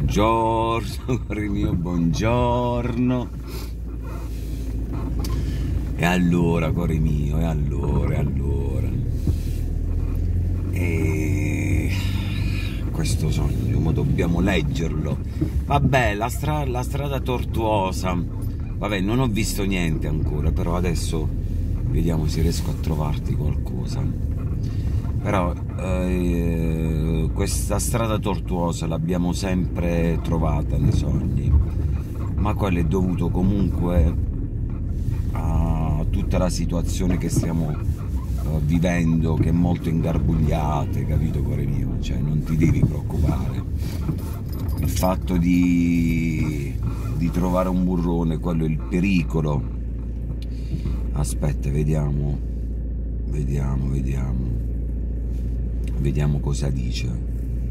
Buongiorno, cuore mio, buongiorno. E allora, cuore mio, e questo sogno, ma dobbiamo leggerlo. Vabbè, la strada tortuosa. Vabbè, non ho visto niente ancora, però adesso vediamo se riesco a trovarti qualcosa. Però questa strada tortuosa l'abbiamo sempre trovata nei sogni, ma quello è dovuto comunque a tutta la situazione che stiamo vivendo, che è molto ingarbugliata, capito, cuore mio? Cioè, non ti devi preoccupare. Il fatto di trovare un burrone, quello è il pericolo. Aspetta, vediamo cosa dice.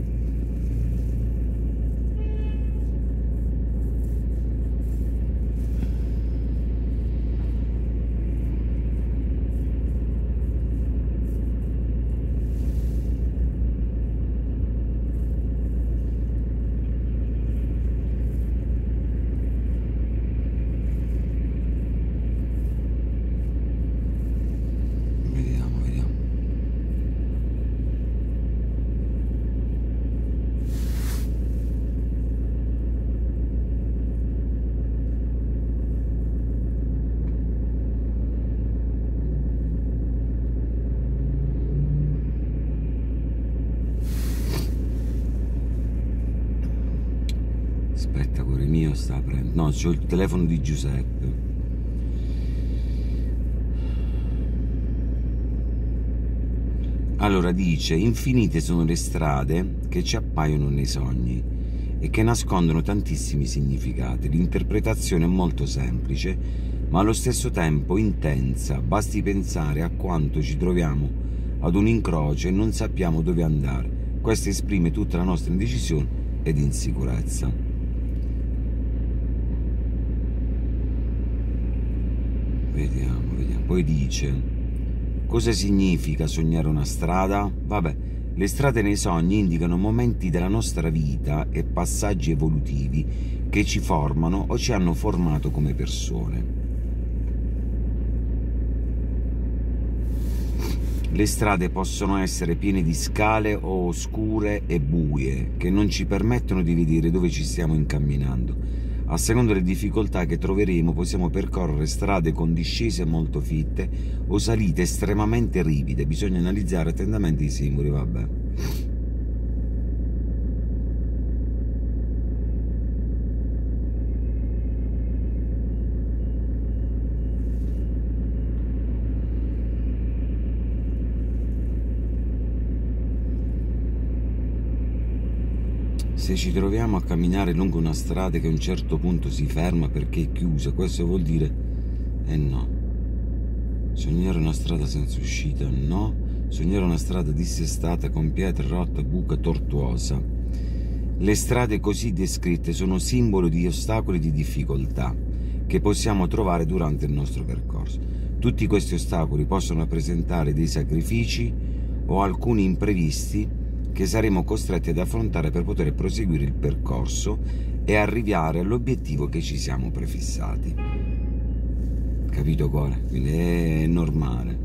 Aspetta, cuore mio, sta aprendo. No, c'ho il telefono di Giuseppe. Allora dice: infinite sono le strade che ci appaiono nei sogni e che nascondono tantissimi significati. L'interpretazione è molto semplice, ma allo stesso tempo intensa. Basti pensare a quanto ci troviamo ad un incrocio e non sappiamo dove andare. Questo esprime tutta la nostra indecisione ed insicurezza. Vediamo. Poi dice: cosa significa sognare una strada? Vabbè, le strade nei sogni indicano momenti della nostra vita e passaggi evolutivi che ci formano o ci hanno formato come persone. Le strade possono essere piene di scale o oscure e buie che non ci permettono di vedere dove ci stiamo incamminando. A seconda delle difficoltà che troveremo, possiamo percorrere strade con discese molto fitte o salite estremamente ripide. Bisogna analizzare attentamente i simboli, vabbè. Se ci troviamo a camminare lungo una strada che a un certo punto si ferma perché è chiusa, questo vuol dire no. Sognare una strada senza uscita, no. Sognare una strada dissestata con pietre, rotta, buca, tortuosa. Le strade così descritte sono simbolo di ostacoli e di difficoltà che possiamo trovare durante il nostro percorso. Tutti questi ostacoli possono rappresentare dei sacrifici o alcuni imprevisti che saremo costretti ad affrontare per poter proseguire il percorso e arrivare all'obiettivo che ci siamo prefissati. Capito, cuore? Quindi è normale.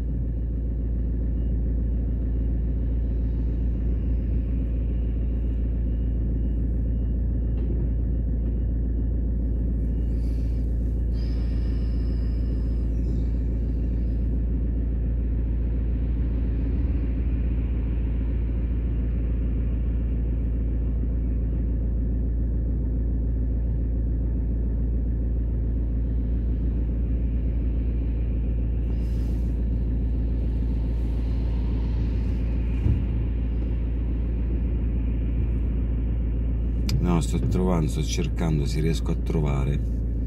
No, sto cercando se riesco a trovare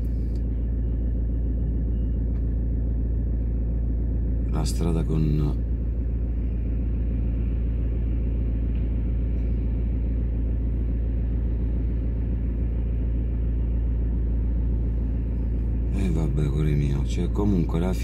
la strada con... vabbè, cuore mio, cioè comunque alla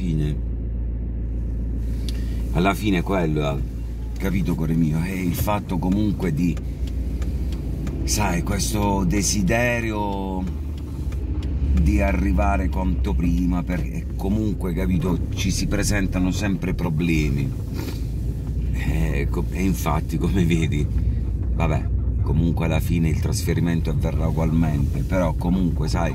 fine quello, capito, cuore mio, è il fatto comunque di sai, questo desiderio di arrivare quanto prima, perché comunque, capito, ci si presentano sempre problemi. E infatti, come vedi, vabbè, comunque alla fine il trasferimento avverrà ugualmente, però comunque, sai,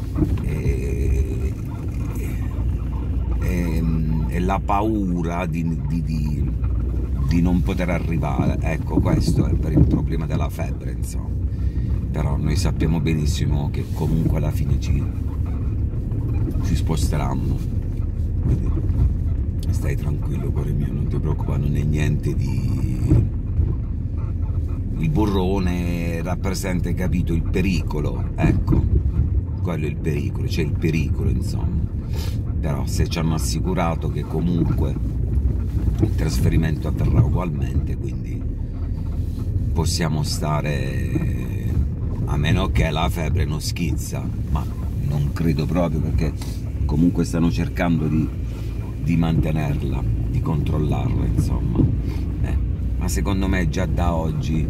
e la paura di non poter arrivare, ecco, questo è per il problema della febbre, insomma. Però noi sappiamo benissimo che comunque alla fine ci sposteranno, quindi stai tranquillo, cuore mio, non ti preoccupare, non è niente di... Il burrone rappresenta, capito, il pericolo, ecco, quello è il pericolo, c'è il pericolo, insomma. Però se ci hanno assicurato che comunque il trasferimento avverrà ugualmente, quindi possiamo stare, a meno che la febbre non schizza, ma non credo proprio, perché comunque stanno cercando di mantenerla, di controllarla, insomma. Ma secondo me già da oggi,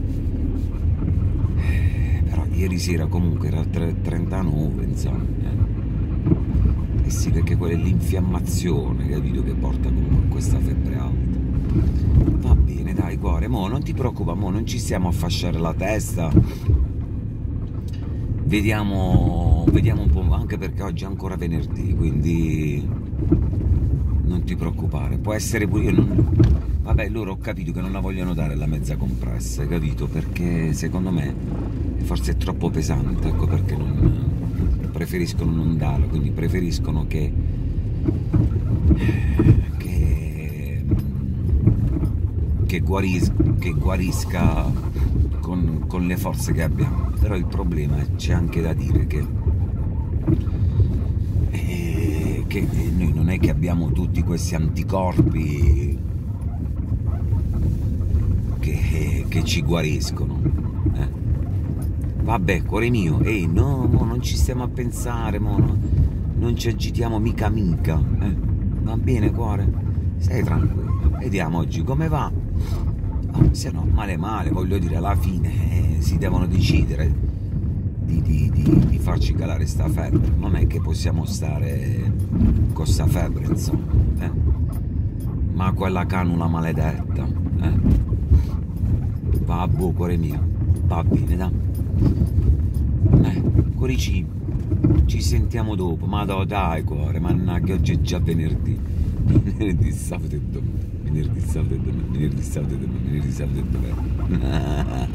però ieri sera comunque era 39, insomma. Eh sì, perché quella è l'infiammazione, capito, che porta comunque a questa febbre alta. Va bene, dai, cuore, mo non ti preoccupare, mo non ci stiamo a fasciare la testa. Vediamo un po', anche perché oggi è ancora venerdì, quindi non ti preoccupare. Può essere pure io, vabbè, loro ho capito che non la vogliono dare la mezza compressa, capito? Perché secondo me forse è troppo pesante, ecco perché preferiscono non darla, quindi preferiscono che guarisca con le forze che abbiamo. Però il problema c'è anche da dire che noi non è che abbiamo tutti questi anticorpi che ci guariscono. Vabbè, cuore mio, ehi, no, mo non ci stiamo a pensare, mo non ci agitiamo mica. Va bene, cuore? Stai tranquillo, vediamo oggi come va. Se no, male, voglio dire, alla fine si devono decidere di farci calare sta febbre. Non è che possiamo stare con sta febbre, insomma. Ma quella canula maledetta, Vabbè, cuore mio, va bene, dai. Cuoricino, ci sentiamo dopo. Ma dai, cuore, mannaggia, oggi è già venerdì. Venerdì, sabato e domenica. Venerdì, sabato e domenica. Venerdì, sabato e domenica. Venerdì, sabato e domenica.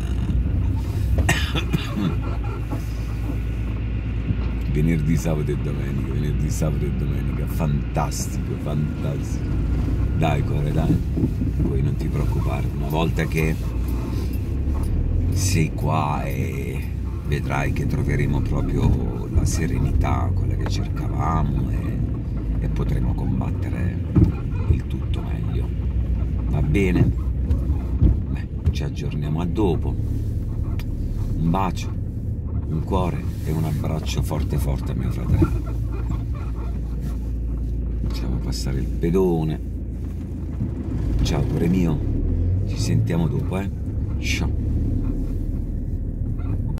Venerdì, sabato e domenica. Venerdì, sabato e domenica. Fantastico, fantastico. Dai, cuore, dai. Poi non ti preoccupare. Una volta che sei qua e vedrai che troveremo proprio la serenità, quella che cercavamo, e potremo combattere il tutto meglio. Va bene? Beh, ci aggiorniamo a dopo. Un bacio, un cuore e un abbraccio forte forte a mio fratello. Facciamo passare il pedone. Ciao, cuore mio, ci sentiamo dopo, Ciao.